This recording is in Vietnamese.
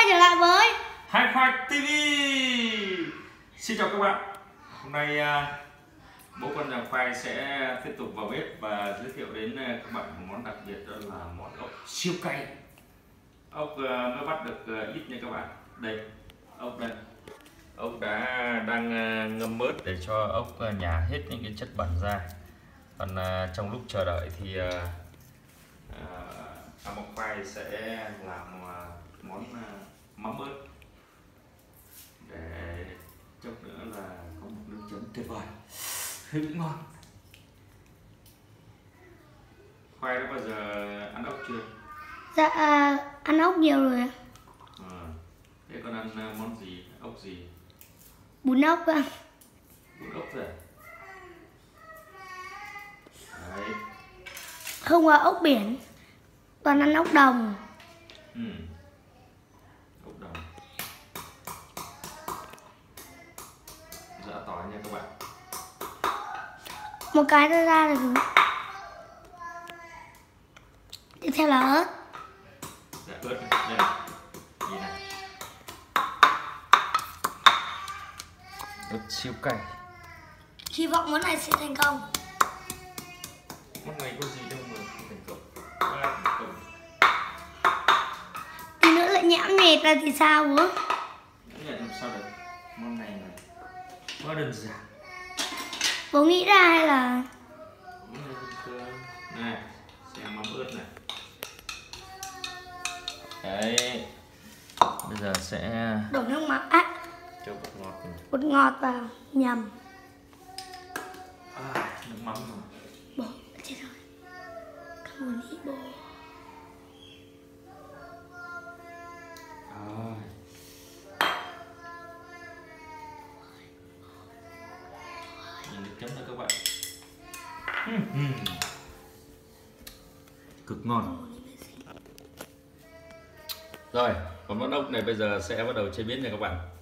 trở lại với Hai Khoai TV. Xin chào các bạn. Hôm nay bố con nhà Khoai sẽ tiếp tục vào bếp và giới thiệu đến các bạn một món đặc biệt, đó là món ốc siêu cay. Ốc mới bắt được ít nha các bạn. Đây, ốc đây. Ốc đang ngâm mớt để cho ốc nhả hết những cái chất bẩn ra. Còn trong lúc chờ đợi thì Mộc Khoai sẽ làm món mắm ớt để chốc nữa là có một nước chấm tuyệt vời, hơi bị ngon. Khoai đã bao giờ ăn ốc chưa? dạ ăn ốc nhiều rồi ạ. Thế con ăn món gì, ốc gì? Bún ốc ạ. Bún ốc thôi à? Đấy. Không có ốc biển, toàn ăn ốc đồng. Ốc đồng. Dạ tỏi nha các bạn. Một cái ra ra được rồi. Tiếp theo là ớt. Dạ ớt này. Đây này. Nhìn này. Ớt siêu cay. Hy vọng món này sẽ thành công. Món này có gì đâu mà không thành công. Thành công. Tí nữa lại nhãm nhẹt ra thì sao bố? Nhãm nhẹt làm sao được? Món này là quá đơn giản. Bố nghĩ ra hay là? Này, xem mắm ớt này. Đấy. Bây giờ sẽ Đổ nước mắm cho bột ngọt này. bột ngọt vào nhầm. Nước mắm rồi. Bố, chết rồi. Không muốn nghĩ bố. Nhìn nước chấm thôi các bạn. Cực ngon. Rồi, còn món ốc này bây giờ sẽ bắt đầu chế biến nha các bạn.